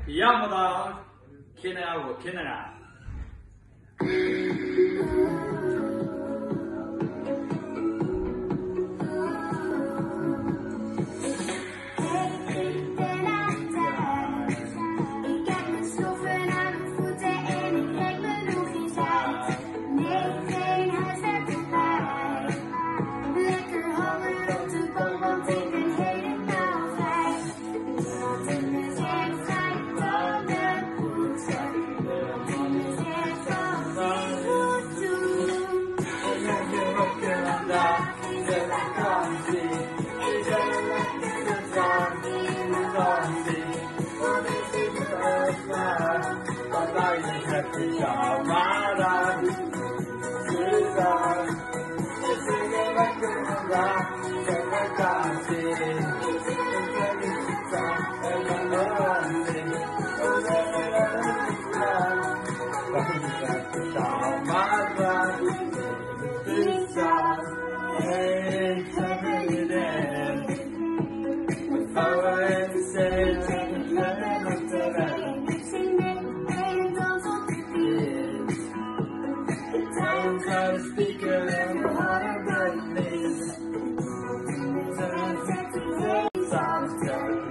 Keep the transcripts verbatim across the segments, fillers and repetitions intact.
Pyjamadag Kinderen voor kinderen. Pyjamadag Kinderen, we zingen lekker vandaag, met vakantie. We zingen samen en dan vakantie. We zingen lekker vandaag, pyjamadag Kinderen, hey, seven in there. Oh, I say, seven, seven, seven. I'm trying to speak a little harder than this. Sounds good.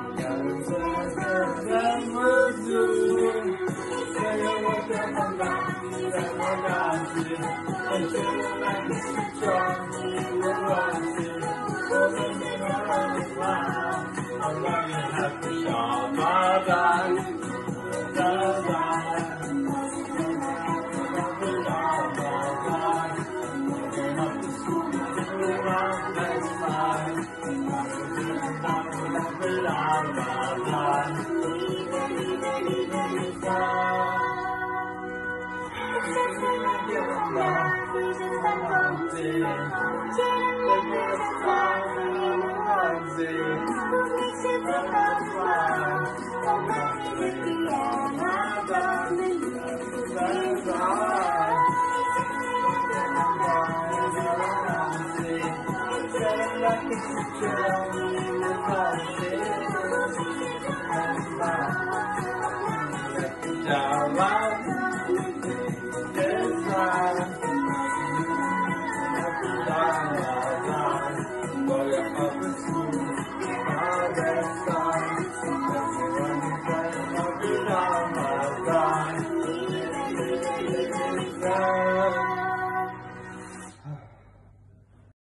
Then we'll do. Say what the hell that we're going to do. And feel like it's strong. We're going to. We're going to run it round. I'm going to have pyjamadag. Like